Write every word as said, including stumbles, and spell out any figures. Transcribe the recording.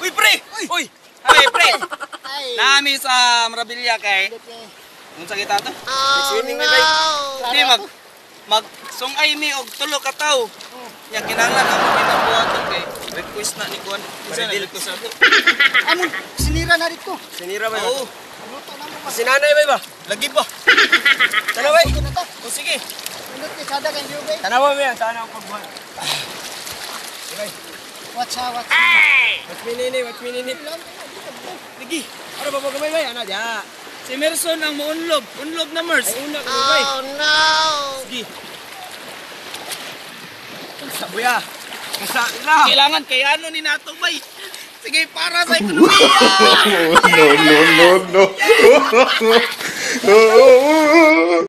Uy, pre! Uy! Uy, pre! Nami sa Marabilia kay... Kung sa kita to? Oh, no! Hindi, mag... Mag... Sungay mi og tulo ka tao. Nya kinahanglan ako ginabuhaton kay request na ni Kuan. Isa na request ako. Amon, sinira na dito. Sinira ba? Oo. Luto na mo. Sinanay ba ba? Lagi ba? Tanawa eh. O sige. Pinot ni sada kan jubay. Tanawa mo yan. Sana ako pagbuhat. Watch out, watch Watch me nini, watch me nini. Lagi. Ano ba ba gamay ba? Ano diya? Si Merson ang muunlog. Unlog na Mers. Ay una ka ba? Oh, no! Sige. Sabuya. Kasa na. Kailangan kay ano ni nato bay. Sige para sa ekonomiya. No, no, no, no.